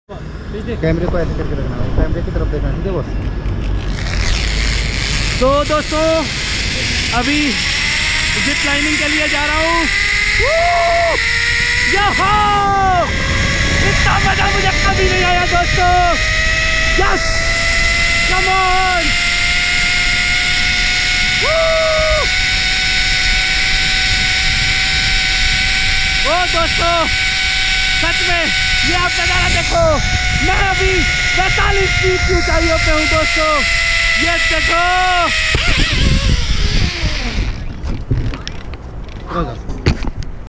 कैमरे को ऐसे करके रखना है, कैमरे की तरफ देखना है बस। तो दोस्तों अभी जिप लाइनिंग के लिए जा रहा हूँ। इतना मजा मुझे कभी नहीं आया दोस्तों। Yes come on. ओ दोस्तों सच में ये आप नजारा देखो। मैं अभी 45 फीट की ऊंचाइयों पे हूँ दोस्तों। ये देखो।